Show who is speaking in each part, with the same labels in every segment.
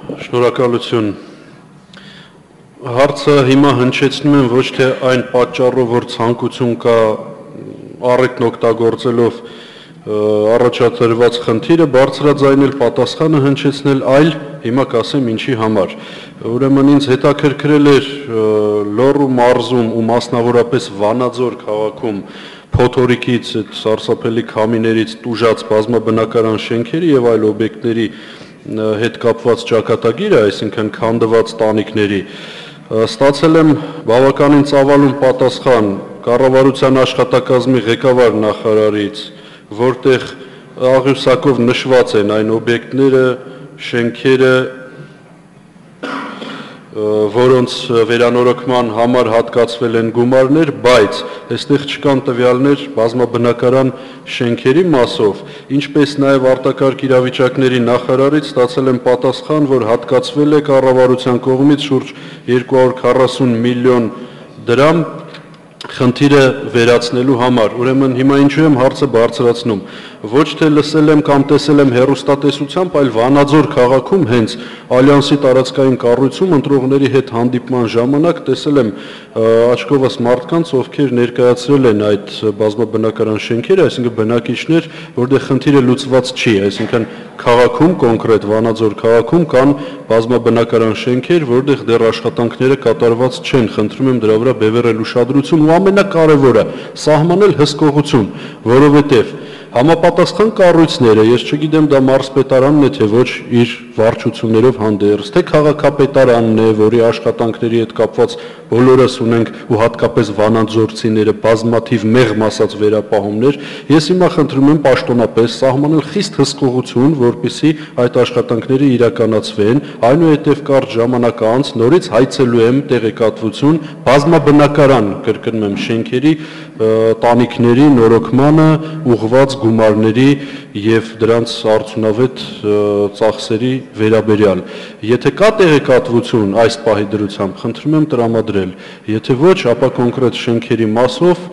Speaker 1: Շնորհակալություն։ Հարցը հիմա հնչեցնում եմ ոչ թե այն պատճառով, որ ցանկություն կա առիթն օգտագործելով առաջադրված խնդիրը բարձրաձայնել պատասխանը հնչեցնել, այլ հիմա կասեմ ինչի համար։ Ուրեմն ինձ հետաքրքրել էր Լոռու մարզում ու մասնավորապես Վանաձոր քաղաքում փոթորիկից, այդ սարսափելի քամիներից տուժած բազմաբնակարան շենքերի եւ այլ օբյեկտների հետ կապված ճակատագիրը, այսինքն քանդված տանիքների, ստացել եմ բավականին ծավալուն պատասխան կառավարության աշխատակազմի ղեկավար նախարարից, որտեղ աղյուսակով նշված են այն օբյեկտները, շենքերը, որոնց վերանորոգման համար հատկացվել են գումարներ, բայց այստեղ չկան տվյալներ բազմաբնակարան շենքերի մասով, ինչպես նաև արտակարգ իրավիճակների նախարարից ստացել եմ պատասխան, որ հատկացվել է կառավարության կողմից շուրջ 240 միլիոն դրամ խնդիրը վերացնելու համար։ Ուրեմն հիմա ինչու եմ հարցը բարձրացնում։ Ոչ թե լսել եմ կամ տեսել եմ հեռուստատեսությամբ, այլ Վանաձոր քաղաքում հենց Ալյանսի տարածքային կառույցում ընտրողների հետ հանդիպման ժամանակ տեսել եմ աչքովս մարդկանց, ովքեր ներկայացրել են այդ բազմաբնակարան շենքերը, այսինքն բնակիչներ, որտեղ խնդիրը լուծված չի, այսինքն քաղաքում կոնկրետ Վանաձոր քաղաքում կան բազմաբնակարան շենքեր, որտեղ դեռ աշխատանքները կատարված չեն, խնդրում եմ դրա վրա բևեռել ուշադրություն ու ամենակարևորը սահմանել հսկողություն, որովհետև համապատասխան կառույցները, ես չգիտեմ դա մարզպետարանն է, թե ոչ իր վարչություններով հանդերձ, թե քաղաքապետարանն է, որի աշխատանքների հետ կապված բոլորս ունենք ու հատկապես վանաձորցիները բազմաթիվ մեղմ ասած վերապահումներ, ես հիմա խնդրում եմ պաշտոնապես սահմանել խիստ հսկողություն, որպեսզի այդ աշխատանքները իրականացվեն, այնուհետև կարճ ժամանակ անց նորից հայցելու եմ տեղեկատվություն բազմաբնակարան, կրկնում եմ, շենքերի տանիքների նորոգմանը ուղղված գումարների եւ դրանց արդյունավետ ծախսերի վերաբերյալ։ Եթե կա տեղեկատվություն այս պահի դրությամբ, խնդրում եմ տրամադրել, եթե ոչ, ապա կոնկրետ շենքերի մասով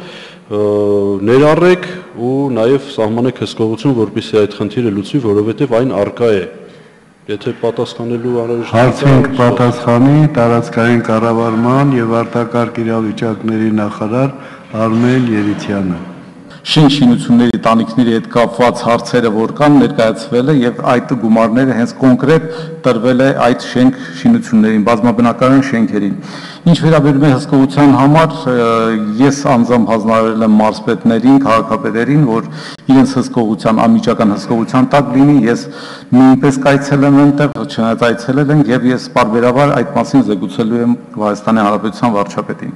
Speaker 1: ներառեք ու նաեւ սահմանեք հսկողություն, որպեսզի այդ խնդիրը լուծվի, որովհետեւ այն արկա է։ Եթե պատասխանելու
Speaker 2: հարցին պատասխանի տարածքային կառավարման եւ արտակարգ իրավիճակների նախարար Արմեն Երիցյանը։
Speaker 3: Շենք շինությունների տանիքների հետ կապված հարցերը, որ կան, ներկայացվել է եւ այդ գումարները հենց կոնկրետ տրվել է այդ շենք շինություններին, բազմաբնակարան շենքերին։ Ինչ վերաբերում է հսկողության համար, ես անձամբ հանձնարարել եմ մարզպետներին, քաղաքապետերին, որ իրենց հսկողության, անմիջական հսկողության տակ լինի, ես նույնպես կայցել եմ այնտեղ, չնայած այցելել են եւ ես պարբերաբար այդ մասին զեկուցելու եմ Հայաստանի Հանրապետության վարչապետին։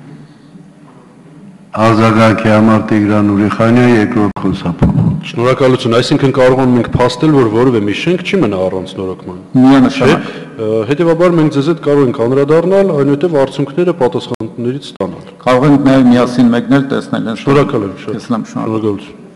Speaker 2: Արձագանքի համար Տիգրան Ուրիխանյա, երկրորդ խոսափող։
Speaker 1: Շնորհակալություն, այսինքն կարողանում ենք փաստել, որ որևէ մի շենք չի մնա առանց նորոգման։
Speaker 3: Միանշանակ։
Speaker 1: Հետևաբար մենք ձեզ հետ կարող ենք անդրադառնալ, այնուհետև արդյունքները պատասխանատուներից ստանալ։
Speaker 3: Կարող ենք նաև միասին մեկնել, տեսնել են։
Speaker 1: Շնորհակալ եմ շատ։
Speaker 3: Շնորհակալություն։